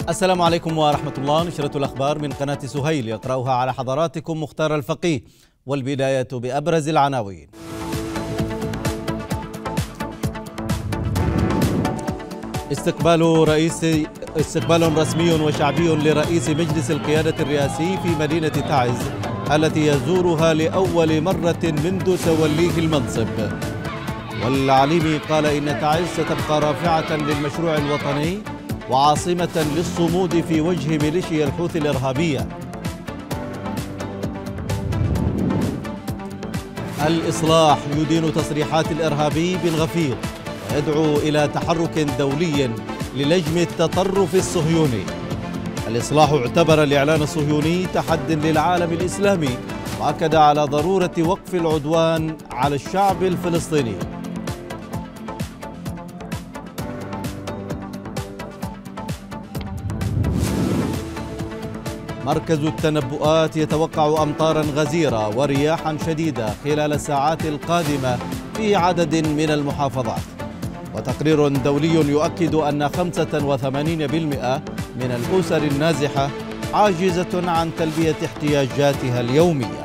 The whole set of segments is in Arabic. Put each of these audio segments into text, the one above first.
السلام عليكم ورحمة الله. نشرة الأخبار من قناة سهيل يقرأها على حضراتكم مختار الفقيه، والبداية بأبرز العناوين. استقبال رسمي وشعبي لرئيس مجلس القيادة الرئاسي في مدينة تعز التي يزورها لأول مرة منذ توليه المنصب. والعليمي قال إن تعز ستبقى رافعة للمشروع الوطني وعاصمة للصمود في وجه ميليشيا الحوثي الإرهابية. الإصلاح يدين تصريحات الإرهابي بالغفير ويدعو إلى تحرك دولي للجم التطرف الصهيوني. الإصلاح اعتبر الإعلان الصهيوني تحد للعالم الإسلامي وأكد على ضرورة وقف العدوان على الشعب الفلسطيني. مركز التنبؤات يتوقع أمطارا غزيرة ورياحا شديدة خلال الساعات القادمة في عدد من المحافظات. وتقرير دولي يؤكد أن 85% من الأسر النازحة عاجزة عن تلبية احتياجاتها اليومية.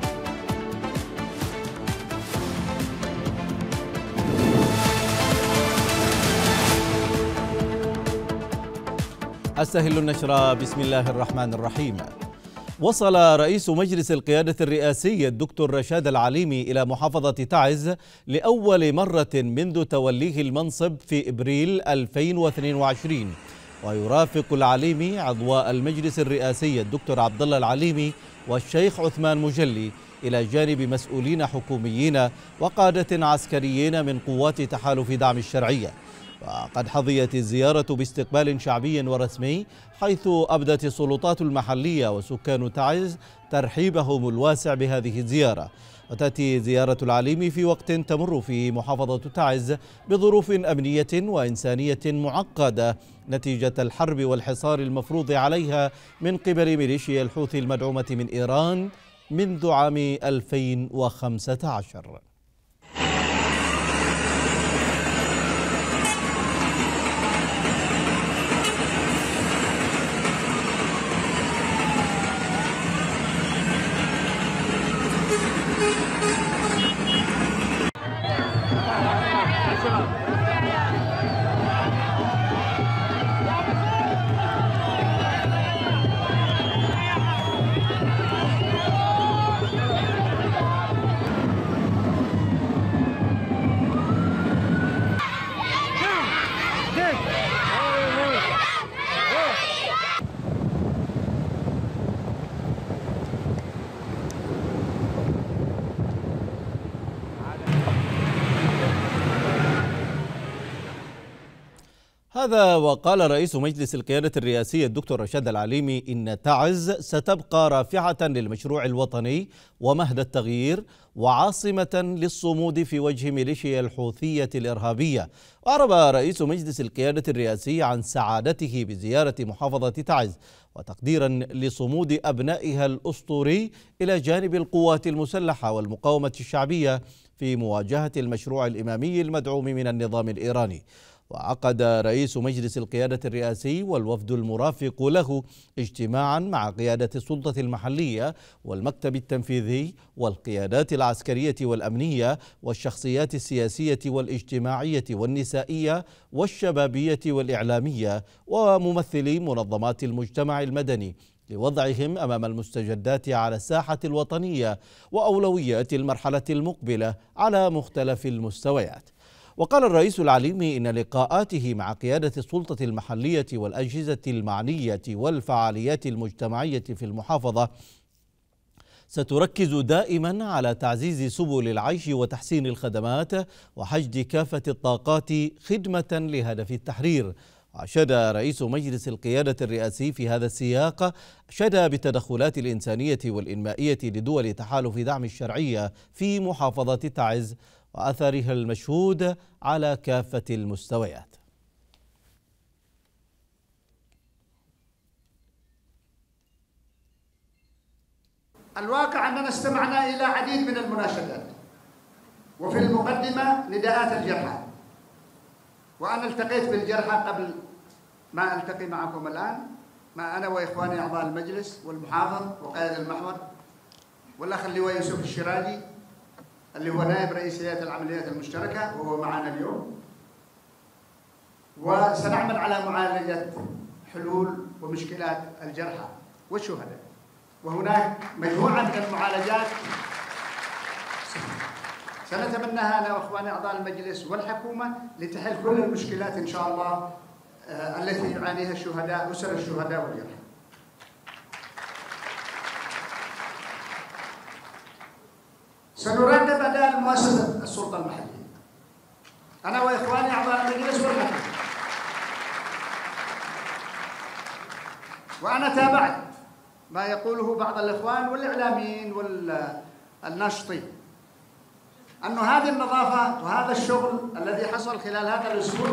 أستهل النشرة. بسم الله الرحمن الرحيم. وصل رئيس مجلس القيادة الرئاسي الدكتور رشاد العليمي إلى محافظة تعز لأول مرة منذ توليه المنصب في إبريل 2022، ويرافق العليمي عضواء المجلس الرئاسي الدكتور عبد الله العليمي والشيخ عثمان مجلي إلى جانب مسؤولين حكوميين وقادة عسكريين من قوات تحالف دعم الشرعية. وقد حظيت الزيارة باستقبال شعبي ورسمي، حيث أبدت السلطات المحلية وسكان تعز ترحيبهم الواسع بهذه الزيارة. وتأتي زيارة العليمي في وقت تمر فيه محافظة تعز بظروف أمنية وإنسانية معقدة نتيجة الحرب والحصار المفروض عليها من قبل ميليشيا الحوثي المدعومة من إيران منذ عام 2015. هذا وقال رئيس مجلس القيادة الرئاسي الدكتور رشاد العليمي إن تعز ستبقى رافعة للمشروع الوطني ومهد التغيير وعاصمة للصمود في وجه ميليشيا الحوثية الإرهابية. وأعرب رئيس مجلس القيادة الرئاسي عن سعادته بزيارة محافظة تعز وتقديرا لصمود أبنائها الأسطوري إلى جانب القوات المسلحة والمقاومة الشعبية في مواجهة المشروع الإمامي المدعوم من النظام الإيراني. وعقد رئيس مجلس القيادة الرئاسي والوفد المرافق له اجتماعا مع قيادة السلطة المحلية والمكتب التنفيذي والقيادات العسكرية والأمنية والشخصيات السياسية والاجتماعية والنسائية والشبابية والإعلامية وممثلي منظمات المجتمع المدني لوضعهم أمام المستجدات على الساحة الوطنية وأولويات المرحلة المقبلة على مختلف المستويات. وقال الرئيس العليمي إن لقاءاته مع قيادة السلطة المحلية والأجهزة المعنية والفعاليات المجتمعية في المحافظة ستركز دائما على تعزيز سبل العيش وتحسين الخدمات وحشد كافة الطاقات خدمة لهدف التحرير. وأشاد رئيس مجلس القيادة الرئاسي في هذا السياق بالتدخلات الإنسانية والإنمائية لدول تحالف دعم الشرعية في محافظة تعز وأثرها المشهود على كافة المستويات. الواقع أننا استمعنا إلى عديد من المناشدات، وفي المقدمة نداءات الجرحى، وأنا التقيت بالجرحى قبل ما ألتقي معكم الآن ما أنا وإخواني أعضاء المجلس والمحافظ وقائد المحور والأخ اللواء يوسف الشراجي اللي هو نائب رئيس هيئة العمليات المشتركة وهو معنا اليوم، وسنعمل على معالجة حلول ومشكلات الجرحى والشهداء. وهناك مجموعة من المعالجات سنتمناها أنا وإخواني أعضاء المجلس والحكومة لتحل كل المشكلات إن شاء الله التي يعانيها الشهداء، أسر الشهداء والجرحى. سنراقب أداء مؤسسة السلطة المحلية أنا وإخواني أعضاء المجلس والحكومة، وأنا تابعت ما يقوله بعض الإخوان والإعلاميين والناشطين أن هذه النظافة وهذا الشغل الذي حصل خلال هذا الأسبوع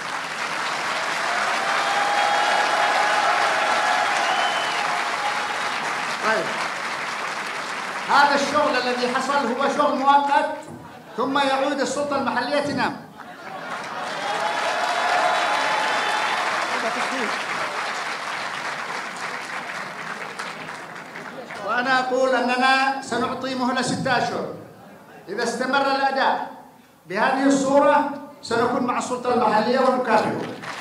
طيب هذا الشغل الذي حصل هو شغل مؤقت ثم يعود السلطة المحلية تنام. وأنا أقول أننا سنعطي مهلة 6 أشهر، إذا استمر الأداء بهذه الصورة سنكون مع السلطة المحلية ونكافئه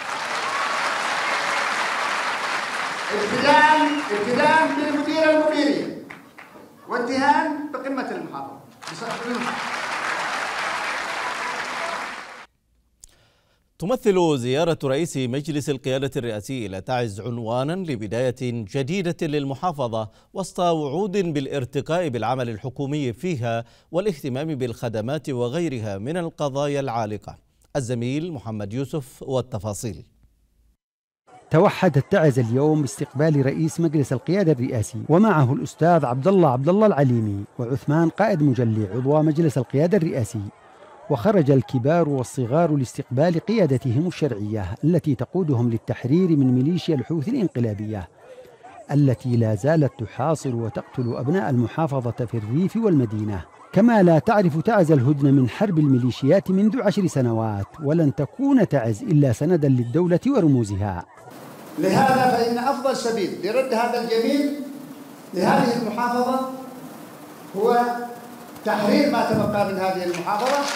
ابتداء بالمدير المديرية وانتهاء بقمة المحافظة. تمثل زيارة رئيس مجلس القيادة الرئاسي إلى تعز عنوانا لبداية جديدة للمحافظة وسط وعود بالارتقاء بالعمل الحكومي فيها والاهتمام بالخدمات وغيرها من القضايا العالقة. الزميل محمد يوسف والتفاصيل. توحدت تعز اليوم باستقبال رئيس مجلس القيادة الرئاسي ومعه الأستاذ عبد الله العليمي وعثمان قائد مجلي عضو مجلس القيادة الرئاسي، وخرج الكبار والصغار لاستقبال قيادتهم الشرعية التي تقودهم للتحرير من ميليشيا الحوثي الانقلابية التي لا زالت تحاصر وتقتل أبناء المحافظة في الريف والمدينة. كما لا تعرف تعز الهدنة من حرب الميليشيات منذ 10 سنوات، ولن تكون تعز إلا سندا للدولة ورموزها. لهذا فإن أفضل سبيل لرد هذا الجميل لهذه المحافظة هو تحرير ما تبقى من هذه المحافظة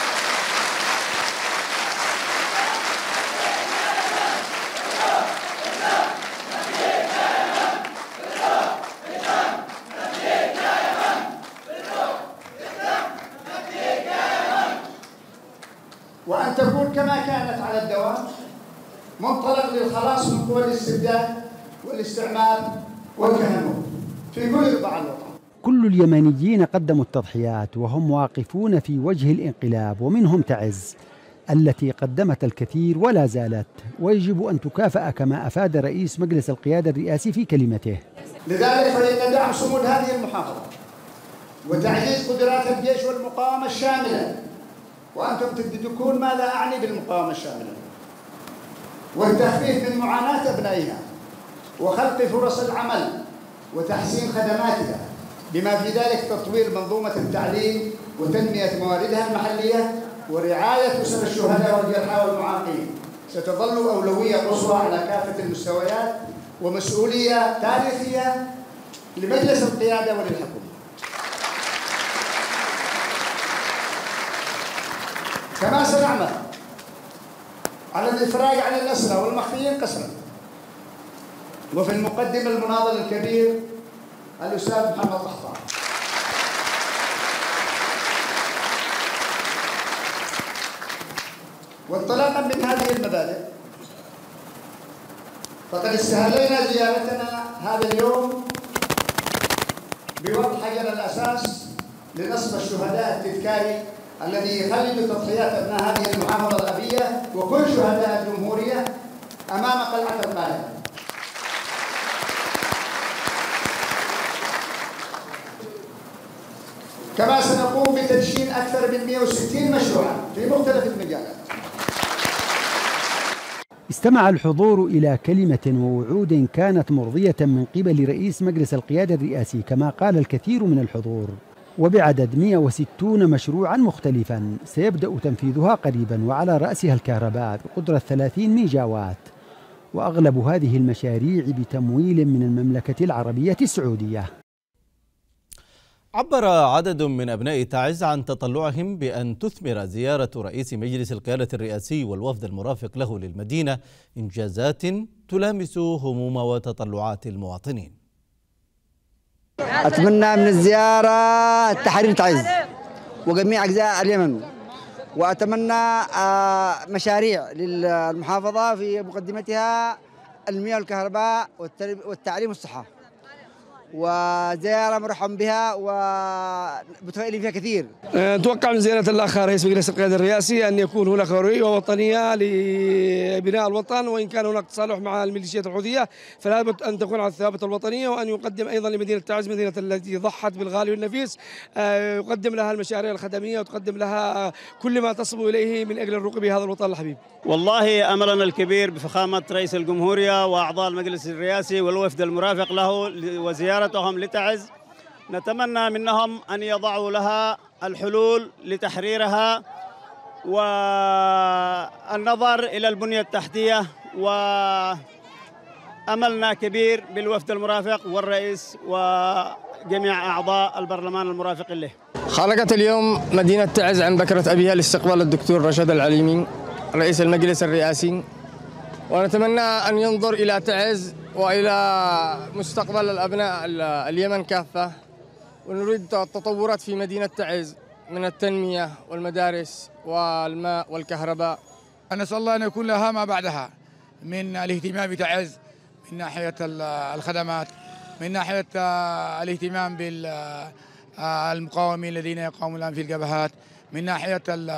وأن تكون كما كانت على الدوام منطلق للخلاص من قوى الاستبداد والاستعمار والكهنوت في كل ربع الوطن. كل اليمنيين قدموا التضحيات وهم واقفون في وجه الانقلاب، ومنهم تعز التي قدمت الكثير ولا زالت، ويجب أن تكافأ كما أفاد رئيس مجلس القيادة الرئاسي في كلمته. لذلك فإن دعم صمود هذه المحافظة وتعزيز قدرات الجيش والمقاومة الشاملة، وأنتم تدركون ماذا أعني بالمقاومة الشاملة، والتخفيف من معاناة أبنائها وخلق فرص العمل وتحسين خدماتها، بما في ذلك تطوير منظومة التعليم وتنمية مواردها المحلية ورعاية أسر الشهداء والجرحى والمعاقين ستظل أولوية قصوى على كافة المستويات ومسؤولية تاريخية لمجلس القيادة وللحكومة. كما سنعمل على الإفراج عن الأسرى والمخفيين قسرا، وفي المقدمة المناضل الكبير الأستاذ محمد قحطان. وانطلاقا من هذه المبادئ فقد استهلينا زيارتنا هذا اليوم بوضع حجر الأساس لنصب الشهداء التذكاري الذي يخلد تضحيات أبناء هذه المحافظة الأبية وكل شهداء الجمهورية أمام قلعة القاهرة. كما سنقوم بتدشين أكثر من 160 مشروعا في مختلف المجالات. استمع الحضور إلى كلمة ووعود كانت مرضية من قبل رئيس مجلس القيادة الرئاسي كما قال الكثير من الحضور، وبعدد 160 مشروعا مختلفا سيبدأ تنفيذها قريبا، وعلى رأسها الكهرباء بقدرة 30 ميجاوات، وأغلب هذه المشاريع بتمويل من المملكة العربية السعودية. عبر عدد من أبناء تعز عن تطلعهم بأن تثمر زيارة رئيس مجلس القيادة الرئاسي والوفد المرافق له للمدينة إنجازات تلامس هموم وتطلعات المواطنين. أتمنى من الزيارة تحرير تعز وجميع أجزاء اليمن، وأتمنى مشاريع للمحافظة في مقدمتها المياه والكهرباء والتعليم والصحة، وزيارة مرحب بها ومتفائلين فيها كثير. نتوقع من زيارة الأخ رئيس مجلس القيادة الرئاسي أن يكون هناك رؤية وطنية لبناء الوطن، وإن كان هناك تصالح مع الميليشيات الحوثية فلا بد أن تكون على الثوابت الوطنية، وأن يقدم أيضا لمدينة تعز، مدينة التي ضحت بالغالي والنفيس، يقدم لها المشاريع الخدمية وتقدم لها كل ما تصبو إليه من أجل الرقي بهذا الوطن الحبيب. والله أملنا الكبير بفخامة رئيس الجمهورية وأعضاء المجلس الرئاسي والوفد المرافق له وزيارتهم لتعز. نتمنى منهم أن يضعوا لها الحلول لتحريرها والنظر إلى البنية التحتية، وأملنا كبير بالوفد المرافق والرئيس وجميع أعضاء البرلمان المرافق له. خلقت اليوم مدينة تعز عن بكرة أبيها لاستقبال الدكتور رشاد العليمي رئيس المجلس الرئاسي، ونتمنى أن ينظر إلى تعز وإلى مستقبل الأبناء اليمن كافة، ونريد تطورات في مدينة تعز من التنمية والمدارس والماء والكهرباء. نسأل الله أن يكون لها ما بعدها من الاهتمام بتعز من ناحية الخدمات، من ناحية الاهتمام بالمقاومين الذين يقاومون الآن في الجبهات، من ناحية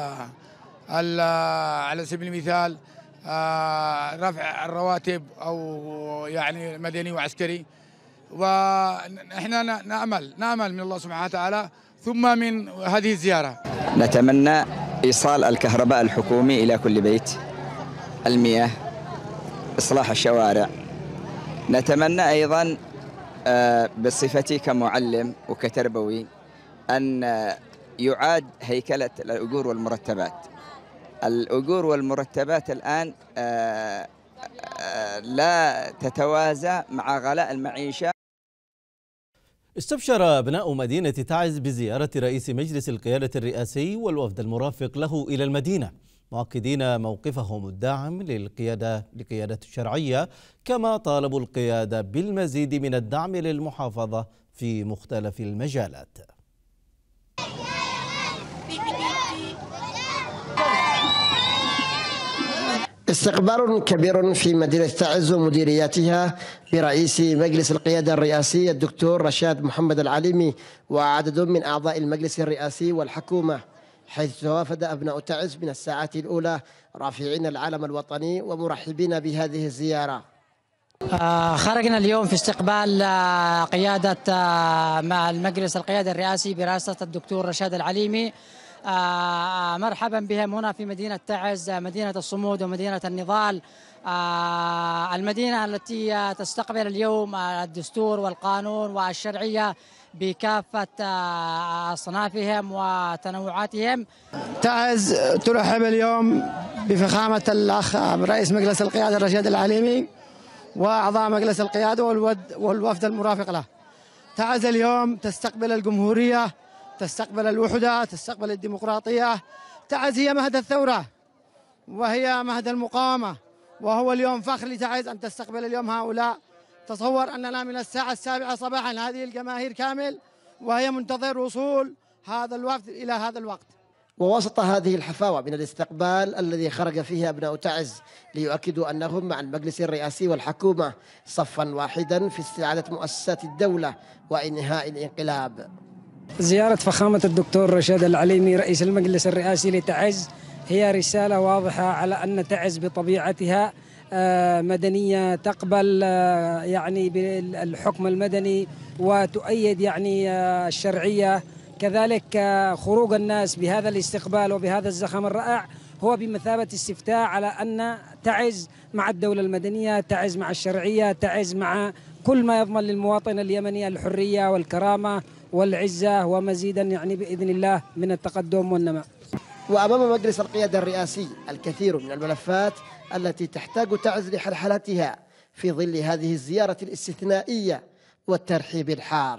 على سبيل المثال رفع الرواتب أو يعني مدني وعسكري. ونحن نأمل من الله سبحانه وتعالى ثم من هذه الزيارة نتمنى إيصال الكهرباء الحكومي إلى كل بيت، المياه، إصلاح الشوارع. نتمنى أيضا بصفتي كمعلم وكتربوي أن يعاد هيكلة الأجور والمرتبات. الأجور والمرتبات الآن لا تتوازى مع غلاء المعيشة. استبشر أبناء مدينة تعز بزيارة رئيس مجلس القيادة الرئاسي والوفد المرافق له إلى المدينة، مؤكدين موقفهم الداعم لقيادة الشرعية، كما طالبوا القيادة بالمزيد من الدعم للمحافظة في مختلف المجالات. استقبال كبير في مدينة تعز ومديرياتها برئيس مجلس القيادة الرئاسي الدكتور رشاد محمد العليمي وعدد من أعضاء المجلس الرئاسي والحكومة، حيث توافد أبناء تعز من الساعات الأولى رافعين العلم الوطني ومرحبين بهذه الزيارة. خرجنا اليوم في استقبال قيادة مع المجلس القيادة الرئاسي برئاسة الدكتور رشاد العليمي. مرحبا بهم هنا في مدينة تعز، مدينة الصمود ومدينة النضال، المدينة التي تستقبل اليوم الدستور والقانون والشرعية بكافة أصنافهم وتنوعاتهم. تعز ترحب اليوم بفخامة الأخ رئيس مجلس القيادة رشاد العليمي وأعضاء مجلس القيادة والوفد المرافق له. تعز اليوم تستقبل الجمهورية، تستقبل الوحدة، تستقبل الديمقراطية. تعز هي مهد الثورة وهي مهد المقاومة، وهو اليوم فخر لتعز أن تستقبل اليوم هؤلاء. تصور أننا من الساعة 7 صباحا هذه الجماهير كامل وهي منتظر وصول هذا الوفد إلى هذا الوقت. ووسط هذه الحفاوة من الاستقبال الذي خرج فيه أبناء تعز ليؤكدوا أنهم مع المجلس الرئاسي والحكومة صفا واحدا في استعادة مؤسسات الدولة وإنهاء الانقلاب. زيارة فخامة الدكتور رشاد العليمي رئيس المجلس الرئاسي لتعز هي رسالة واضحة على أن تعز بطبيعتها مدنية، تقبل يعني بالحكم المدني وتؤيد يعني الشرعية. كذلك خروج الناس بهذا الاستقبال وبهذا الزخم الرائع هو بمثابة استفتاء على أن تعز مع الدولة المدنية، تعز مع الشرعية، تعز مع كل ما يضمن للمواطن اليمني الحرية والكرامة والعزة ومزيدا يعني بإذن الله من التقدم والنماء. وأمام مجلس القيادة الرئاسي الكثير من الملفات التي تحتاج تعز لحلحلتها في ظل هذه الزيارة الاستثنائية والترحيب الحار.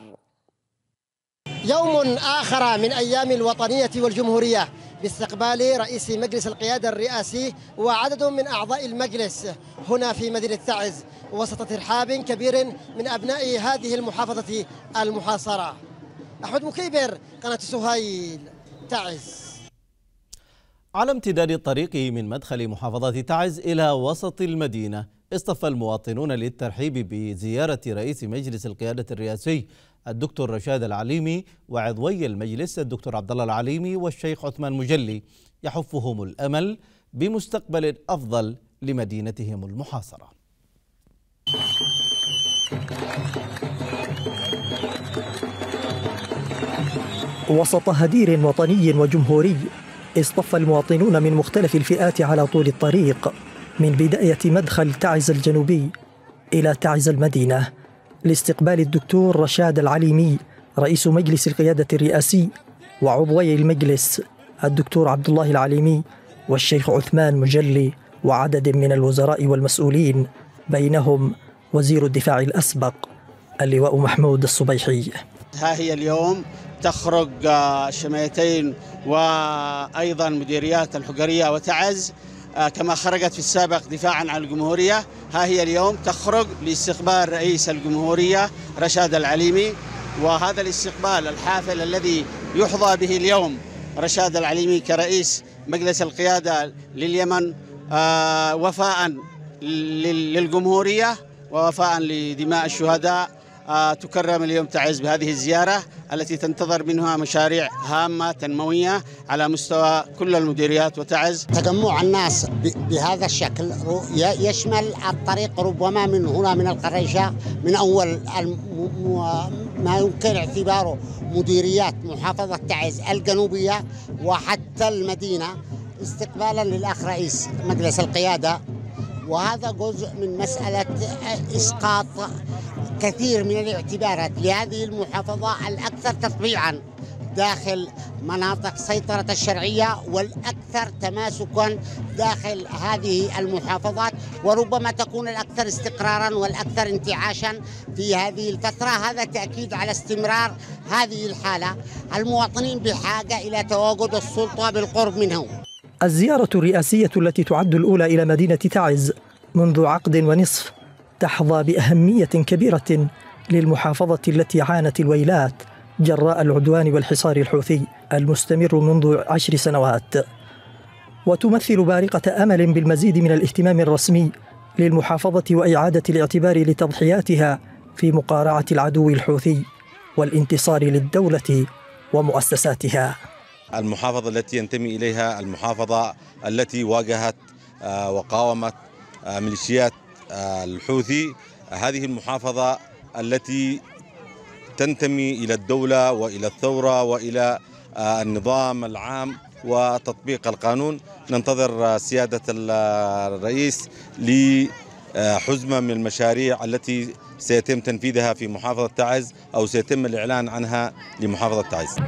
يوم آخر من أيام الوطنية والجمهورية باستقبال رئيس مجلس القيادة الرئاسي وعدد من أعضاء المجلس هنا في مدينة تعز وسط ترحاب كبير من أبناء هذه المحافظة المحاصرة. أحمد مكيبر، قناة سهيل، تعز. على امتداد الطريق من مدخل محافظة تعز إلى وسط المدينة، اصطف المواطنون للترحيب بزيارة رئيس مجلس القيادة الرئاسي الدكتور رشاد العليمي وعضوي المجلس الدكتور عبد الله العليمي والشيخ عثمان مجلي، يحفهم الأمل بمستقبل أفضل لمدينتهم المحاصرة. وسط هدير وطني وجمهوري، اصطف المواطنون من مختلف الفئات على طول الطريق من بداية مدخل تعز الجنوبي إلى تعز المدينة لاستقبال الدكتور رشاد العليمي رئيس مجلس القيادة الرئاسي وعضوي المجلس الدكتور عبد الله العليمي والشيخ عثمان مجلي وعدد من الوزراء والمسؤولين، بينهم وزير الدفاع الأسبق اللواء محمود الصبيحي. ها هي اليوم تخرج شميتين وأيضا مديريات الحقرية وتعز كما خرجت في السابق دفاعا عن الجمهورية. ها هي اليوم تخرج لاستقبال رئيس الجمهورية رشاد العليمي، وهذا الاستقبال الحافل الذي يحظى به اليوم رشاد العليمي كرئيس مجلس القيادة لليمن وفاء للجمهورية ووفاء لدماء الشهداء. تكرم اليوم تعز بهذه الزيارة التي تنتظر منها مشاريع هامة تنموية على مستوى كل المديريات وتعز. تجمع الناس بهذا الشكل يشمل الطريق ربما من هنا من القريشة، من أول ما يمكن اعتباره مديريات محافظة تعز الجنوبية وحتى المدينة، استقبالا للأخ رئيس مجلس القيادة. وهذا جزء من مسألة إسقاط كثير من الاعتبارات لهذه المحافظة الأكثر تطبيعا داخل مناطق سيطرة الشرعية والأكثر تماسكا داخل هذه المحافظات، وربما تكون الأكثر استقرارا والأكثر انتعاشا في هذه الفترة. هذا تأكيد على استمرار هذه الحالة. المواطنين بحاجة إلى تواجد السلطة بالقرب منهم. الزيارة الرئاسية التي تعد الأولى إلى مدينة تعز منذ عقد ونصف تحظى بأهمية كبيرة للمحافظة التي عانت الويلات جراء العدوان والحصار الحوثي المستمر منذ 10 سنوات، وتمثل بارقة أمل بالمزيد من الاهتمام الرسمي للمحافظة وإعادة الاعتبار لتضحياتها في مقارعة العدو الحوثي والانتصار للدولة ومؤسساتها. المحافظة التي ينتمي إليها المحافظة التي واجهت وقاومت ميليشيات الحوثي، هذه المحافظة التي تنتمي إلى الدولة وإلى الثورة وإلى النظام العام وتطبيق القانون. ننتظر سيادة الرئيس لحزمة من المشاريع التي سيتم تنفيذها في محافظة تعز أو سيتم الإعلان عنها لمحافظة تعز.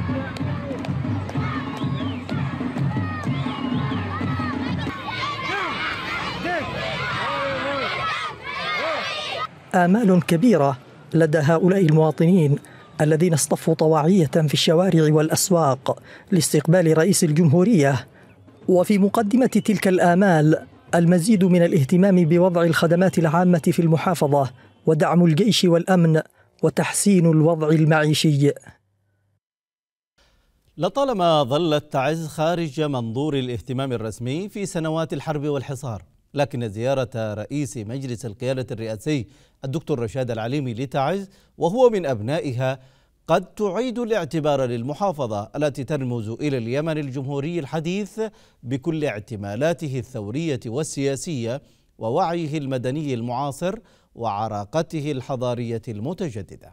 آمال كبيرة لدى هؤلاء المواطنين الذين اصطفوا طواعية في الشوارع والأسواق لاستقبال رئيس الجمهورية. وفي مقدمة تلك الآمال المزيد من الاهتمام بوضع الخدمات العامة في المحافظة ودعم الجيش والأمن وتحسين الوضع المعيشي. لطالما ظلت تعز خارج منظور الاهتمام الرسمي في سنوات الحرب والحصار، لكن زيارة رئيس مجلس القيادة الرئاسي الدكتور رشاد العليمي لتعز وهو من أبنائها قد تعيد الاعتبار للمحافظة التي ترمز إلى اليمن الجمهوري الحديث بكل اعتمالاته الثورية والسياسية ووعيه المدني المعاصر وعراقته الحضارية المتجددة.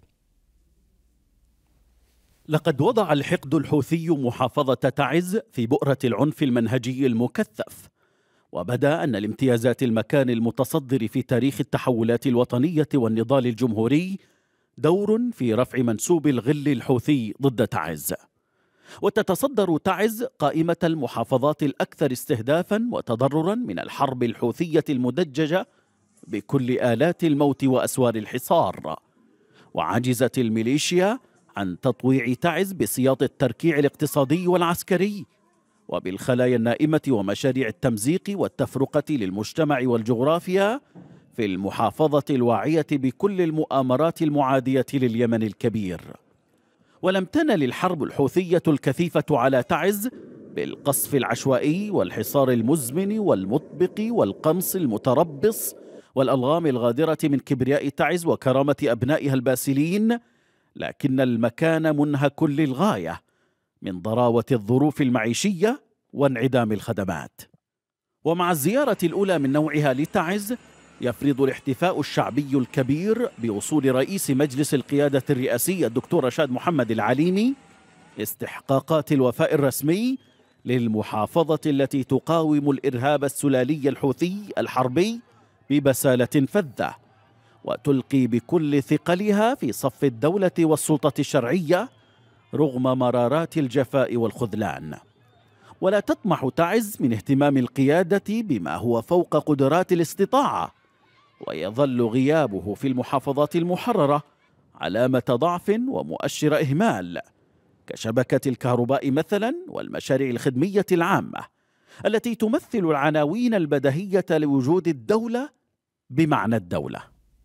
لقد وضع الحقد الحوثي محافظة تعز في بؤرة العنف المنهجي المكثف، وبدا أن لامتيازات المكان المتصدر في تاريخ التحولات الوطنية والنضال الجمهوري دور في رفع منسوب الغل الحوثي ضد تعز. وتتصدر تعز قائمة المحافظات الأكثر استهدافا وتضررا من الحرب الحوثية المدججة بكل آلات الموت وأسوار الحصار. وعجزت الميليشيا عن تطويع تعز بسياط التركيع الاقتصادي والعسكري وبالخلايا النائمة ومشاريع التمزيق والتفرقة للمجتمع والجغرافيا في المحافظة الواعية بكل المؤامرات المعادية لليمن الكبير. ولم تنل الحرب الحوثية الكثيفة على تعز بالقصف العشوائي والحصار المزمن والمطبق والقمص المتربص والألغام الغادرة من كبرياء تعز وكرامة أبنائها الباسلين، لكن المكان منهك للغاية من ضراوة الظروف المعيشية وانعدام الخدمات. ومع الزيارة الأولى من نوعها لتعز، يفرض الاحتفاء الشعبي الكبير بوصول رئيس مجلس القيادة الرئاسي الدكتور رشاد محمد العليمي استحقاقات الوفاء الرسمي للمحافظة التي تقاوم الإرهاب السلالي الحوثي الحربي ببسالة فذة، وتلقي بكل ثقلها في صف الدولة والسلطة الشرعية رغم مرارات الجفاء والخذلان. ولا تطمح تعز من اهتمام القيادة بما هو فوق قدرات الاستطاعة، ويظل غيابه في المحافظات المحررة علامة ضعف ومؤشر إهمال، كشبكة الكهرباء مثلا والمشاريع الخدمية العامة التي تمثل العناوين البديهية لوجود الدولة بمعنى الدولة.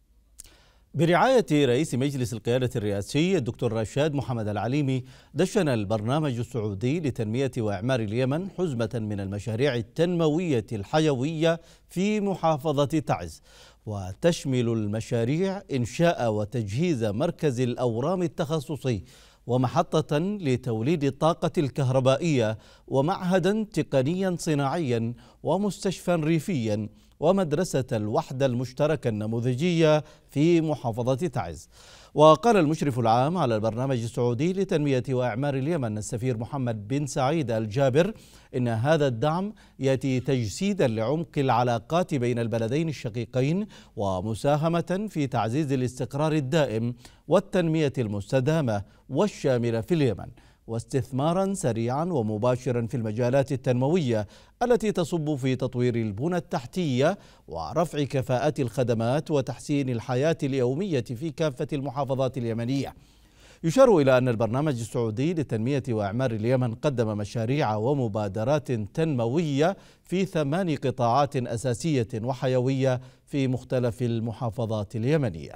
برعاية رئيس مجلس القيادة الرئاسي الدكتور رشاد محمد العليمي، دشن البرنامج السعودي لتنمية وإعمار اليمن حزمة من المشاريع التنموية الحيوية في محافظة تعز، وتشمل المشاريع إنشاء وتجهيز مركز الأورام التخصصي ومحطة لتوليد الطاقة الكهربائية ومعهدا تقنيا صناعيا ومستشفى ريفيا ومدرسة الوحدة المشتركة النموذجية في محافظة تعز. وقال المشرف العام على البرنامج السعودي لتنمية وإعمار اليمن السفير محمد بن سعيد الجابر إن هذا الدعم يأتي تجسيدا لعمق العلاقات بين البلدين الشقيقين ومساهمة في تعزيز الاستقرار الدائم والتنمية المستدامة والشاملة في اليمن، واستثمارا سريعا ومباشرا في المجالات التنموية التي تصب في تطوير البنى التحتية ورفع كفاءة الخدمات وتحسين الحياة اليومية في كافة المحافظات اليمنية. يشار إلى أن البرنامج السعودي لتنمية وإعمار اليمن قدم مشاريع ومبادرات تنموية في 8 قطاعات أساسية وحيوية في مختلف المحافظات اليمنية.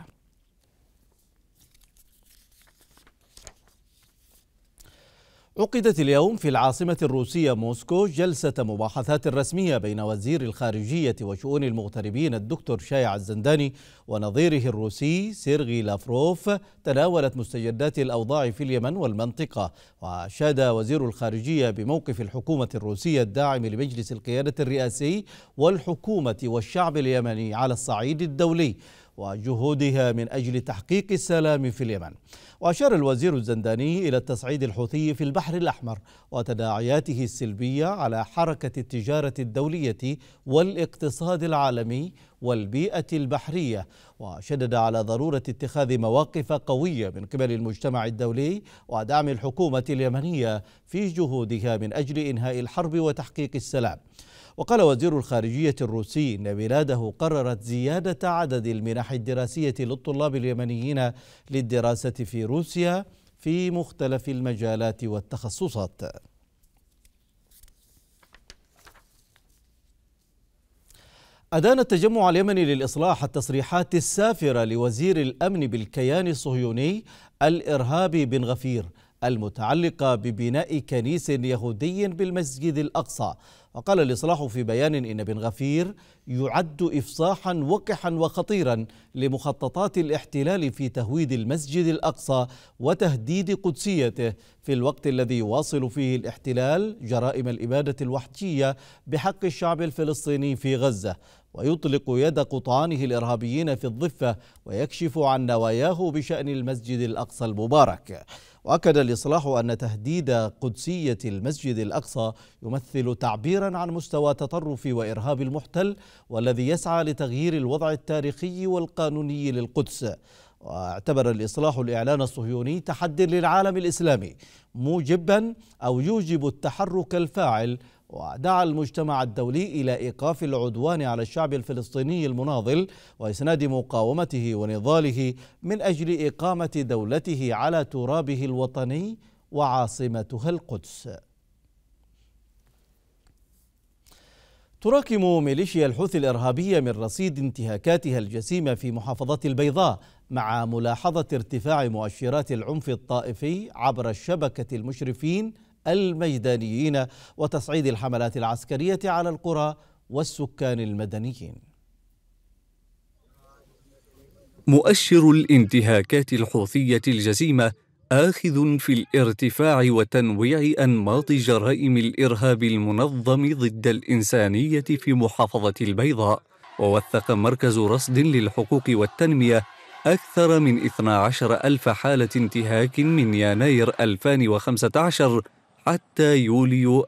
عقدت اليوم في العاصمة الروسية موسكو جلسة مباحثات رسمية بين وزير الخارجية وشؤون المغتربين الدكتور شايع الزنداني ونظيره الروسي سيرغي لافروف، تناولت مستجدات الأوضاع في اليمن والمنطقة. وأشاد وزير الخارجية بموقف الحكومة الروسية الداعم لمجلس القيادة الرئاسي والحكومة والشعب اليمني على الصعيد الدولي وجهودها من أجل تحقيق السلام في اليمن. وأشار الوزير الزنداني إلى التصعيد الحوثي في البحر الأحمر وتداعياته السلبية على حركة التجارة الدولية والاقتصاد العالمي والبيئة البحرية، وشدد على ضرورة اتخاذ مواقف قوية من قبل المجتمع الدولي ودعم الحكومة اليمنية في جهودها من أجل إنهاء الحرب وتحقيق السلام. وقال وزير الخارجية الروسي إن بلاده قررت زيادة عدد المنح الدراسية للطلاب اليمنيين للدراسة في روسيا في مختلف المجالات والتخصصات. أدان التجمع اليمني للإصلاح التصريحات السافرة لوزير الأمن بالكيان الصهيوني الإرهابي بن غفير المتعلقة ببناء كنيس يهودي بالمسجد الأقصى. وقال الإصلاح في بيان إن بن غفير يعد إفصاحا وقحا وخطيرا لمخططات الاحتلال في تهويد المسجد الأقصى وتهديد قدسيته في الوقت الذي يواصل فيه الاحتلال جرائم الإبادة الوحشية بحق الشعب الفلسطيني في غزة، ويطلق يد قطعانه الإرهابيين في الضفة ويكشف عن نواياه بشأن المسجد الأقصى المبارك. وأكد الإصلاح أن تهديد قدسية المسجد الأقصى يمثل تعبيرا عن مستوى تطرف وإرهاب المحتل والذي يسعى لتغيير الوضع التاريخي والقانوني للقدس. واعتبر الإصلاح الإعلان الصهيوني تحدي للعالم الإسلامي يوجب التحرك الفاعل، ودعا المجتمع الدولي إلى إيقاف العدوان على الشعب الفلسطيني المناضل وإسناد مقاومته ونضاله من أجل إقامة دولته على ترابه الوطني وعاصمتها القدس. تراكم ميليشيا الحوثي الإرهابية من رصيد انتهاكاتها الجسيمة في محافظة البيضاء مع ملاحظة ارتفاع مؤشرات العنف الطائفي عبر شبكة المشرفين الميدانيين وتصعيد الحملات العسكرية على القرى والسكان المدنيين. مؤشر الانتهاكات الحوثية الجسيمة آخذ في الارتفاع وتنويع أنماط جرائم الإرهاب المنظم ضد الإنسانية في محافظة البيضاء. ووثق مركز رصد للحقوق والتنمية أكثر من 12,000 حالة انتهاك من يناير 2015 حتى يوليو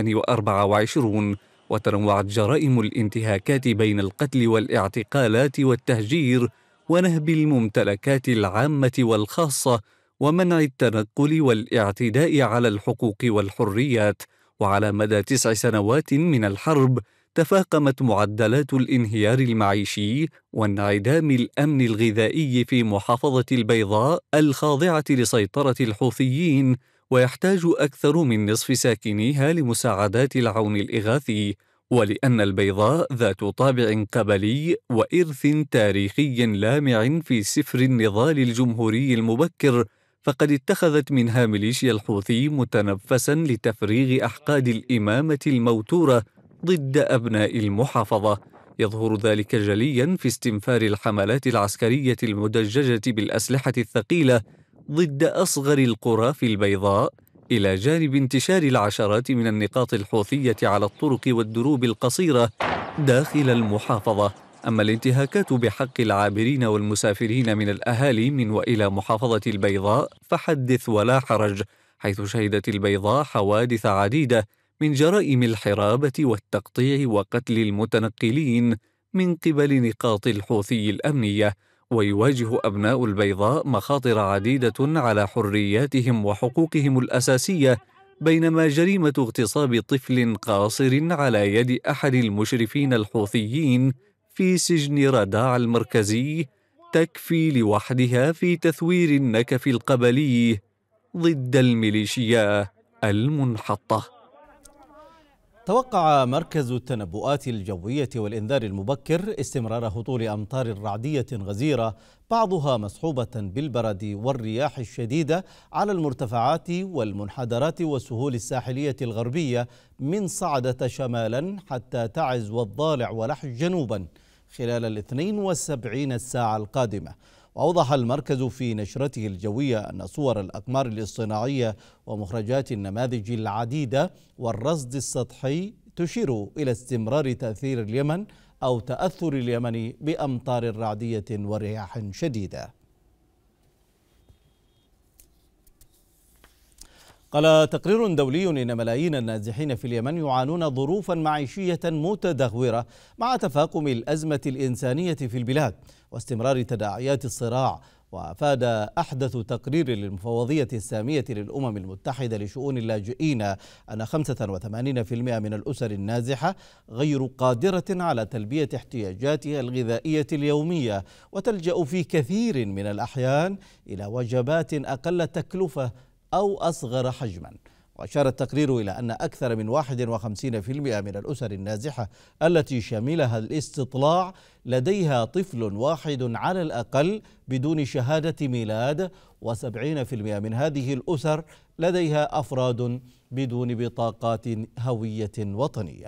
2024، وتنوعت جرائم الانتهاكات بين القتل والاعتقالات والتهجير ونهب الممتلكات العامة والخاصة ومنع التنقل والاعتداء على الحقوق والحريات. وعلى مدى 9 سنوات من الحرب تفاقمت معدلات الانهيار المعيشي وانعدام الأمن الغذائي في محافظة البيضاء الخاضعة لسيطرة الحوثيين، ويحتاج أكثر من نصف ساكنيها لمساعدات العون الإغاثي. ولأن البيضاء ذات طابع قبلي وإرث تاريخي لامع في سفر النضال الجمهوري المبكر، فقد اتخذت منها ميليشيا الحوثي متنفسا لتفريغ أحقاد الإمامة الموتورة ضد أبناء المحافظة. يظهر ذلك جليا في استنفار الحملات العسكرية المدججة بالأسلحة الثقيلة ضد أصغر القرى في البيضاء، إلى جانب انتشار العشرات من النقاط الحوثية على الطرق والدروب القصيرة داخل المحافظة. أما الانتهاكات بحق العابرين والمسافرين من الأهالي من وإلى محافظة البيضاء فحدث ولا حرج، حيث شهدت البيضاء حوادث عديدة من جرائم الحرابة والتقطيع وقتل المتنقلين من قبل نقاط الحوثي الأمنية. ويواجه أبناء البيضاء مخاطر عديدة على حرياتهم وحقوقهم الأساسية، بينما جريمة اغتصاب طفل قاصر على يد أحد المشرفين الحوثيين في سجن رداع المركزي تكفي لوحدها في تثوير النكف القبلي ضد الميليشيا المنحطة. توقع مركز التنبؤات الجوية والإنذار المبكر استمرار هطول أمطار رعدية غزيرة بعضها مصحوبة بالبرد والرياح الشديدة على المرتفعات والمنحدرات والسهول الساحلية الغربية من صعدة شمالا حتى تعز والضالع ولحج جنوبا خلال 72 ساعة القادمة. وأوضح المركز في نشرته الجوية أن صور الأقمار الاصطناعية ومخرجات النماذج العديدة والرصد السطحي تشير إلى استمرار تأثير اليمن أو تأثر اليمن بأمطار رعدية ورياح شديدة. قال تقرير دولي إن ملايين النازحين في اليمن يعانون ظروفا معيشية متدهورة مع تفاقم الأزمة الإنسانية في البلاد واستمرار تداعيات الصراع. وأفاد أحدث تقرير للمفوضية السامية للأمم المتحدة لشؤون اللاجئين أن 85% من الأسر النازحة غير قادرة على تلبية احتياجاتها الغذائية اليومية، وتلجأ في كثير من الأحيان إلى وجبات أقل تكلفة أو أصغر حجما. وأشار التقرير إلى أن أكثر من 51% من الأسر النازحة التي شملها الاستطلاع لديها طفل واحد على الأقل بدون شهادة ميلاد، و70% من هذه الأسر لديها أفراد بدون بطاقات هوية وطنية.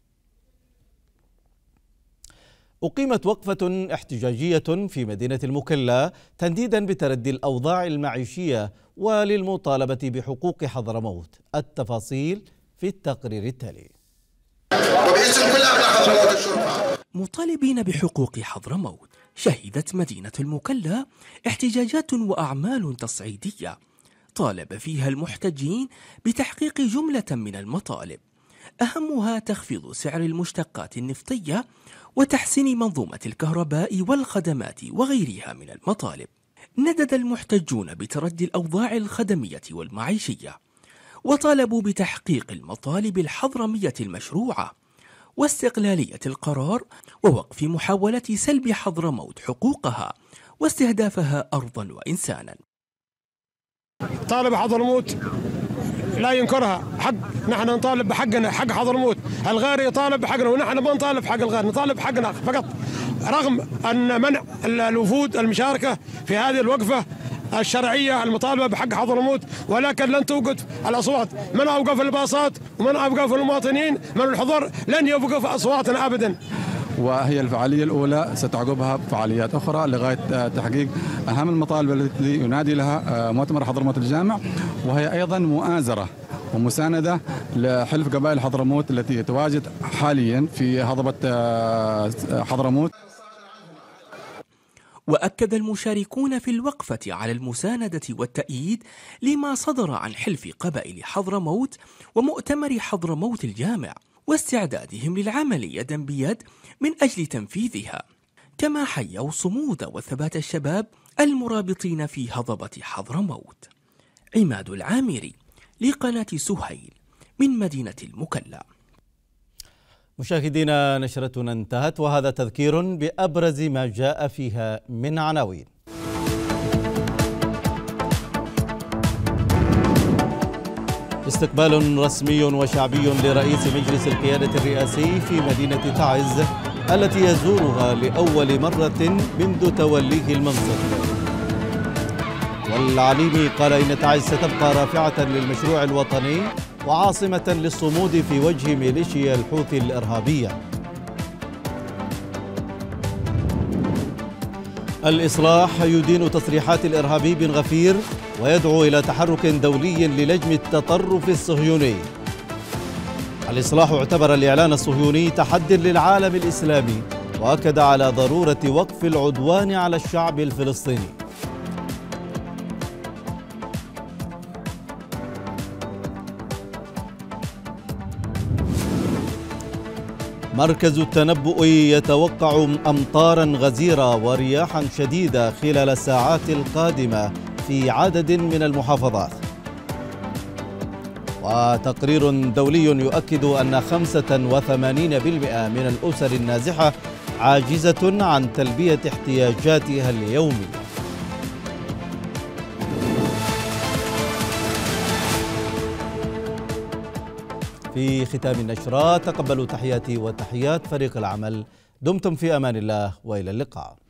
أقيمت وقفة احتجاجية في مدينة المكلا تنديدا بتردي الأوضاع المعيشية وللمطالبة بحقوق حضرموت. التفاصيل في التقرير التالي. وباسم كل أبناء حضرموت الشرطة مطالبين بحقوق حضرموت، شهدت مدينة المكلا احتجاجات وأعمال تصعيدية طالب فيها المحتجين بتحقيق جملة من المطالب، أهمها تخفيض سعر المشتقات النفطية وتحسين منظومة الكهرباء والخدمات وغيرها من المطالب. ندد المحتجون بتردي الأوضاع الخدمية والمعيشية، وطالبوا بتحقيق المطالب الحضرمية المشروعة واستقلالية القرار ووقف محاولة سلب حضرموت حقوقها واستهدافها أرضا وإنسانا. طالب حضرموت لا ينكرها، حق نحن نطالب بحقنا، حق حضرموت. الغير يطالب بحقنا ونحن ما نطالب بحق الغير، نطالب بحقنا فقط، رغم أن منع الوفود المشاركة في هذه الوقفة الشرعية المطالبة بحق حضرموت، ولكن لن توقف الأصوات. من أوقف الباصات ومن أوقف المواطنين من الحضور لن يوقف أصواتنا أبدا. وهي الفعالية الأولى ستعقبها فعاليات أخرى لغاية تحقيق أهم المطالب التي ينادي لها مؤتمر حضرموت الجامع، وهي أيضا مؤازرة ومساندة لحلف قبائل حضرموت التي يتواجد حاليا في هضبة حضرموت. وأكد المشاركون في الوقفة على المساندة والتأييد لما صدر عن حلف قبائل حضرموت ومؤتمر حضرموت الجامع، واستعدادهم للعمل يدا بيد من أجل تنفيذها، كما حيوا صمود وثبات الشباب المرابطين في هضبة حضرموت. عماد العامري لقناة سهيل من مدينة المكلا. مشاهدينا، نشرتنا انتهت، وهذا تذكير بأبرز ما جاء فيها من عناوين. استقبال رسمي وشعبي لرئيس مجلس القيادة الرئاسي في مدينة تعز التي يزورها لأول مرة منذ توليه المنصب. والعليمي قال إن تعز ستبقى رافعة للمشروع الوطني وعاصمة للصمود في وجه ميليشيا الحوثي الإرهابية. الإصلاح يدين تصريحات الإرهابي بن غفير ويدعو إلى تحرك دولي للجم التطرف الصهيوني. الإصلاح اعتبر الإعلان الصهيوني تحدي للعالم الإسلامي وأكد على ضرورة وقف العدوان على الشعب الفلسطيني. مركز التنبؤ يتوقع أمطارا غزيرة ورياحا شديدة خلال الساعات القادمة في عدد من المحافظات. وتقرير دولي يؤكد أن 85% من الأسر النازحة عاجزة عن تلبية احتياجاتها اليومية. في ختام النشرة تقبلوا تحياتي وتحيات فريق العمل. دمتم في أمان الله وإلى اللقاء.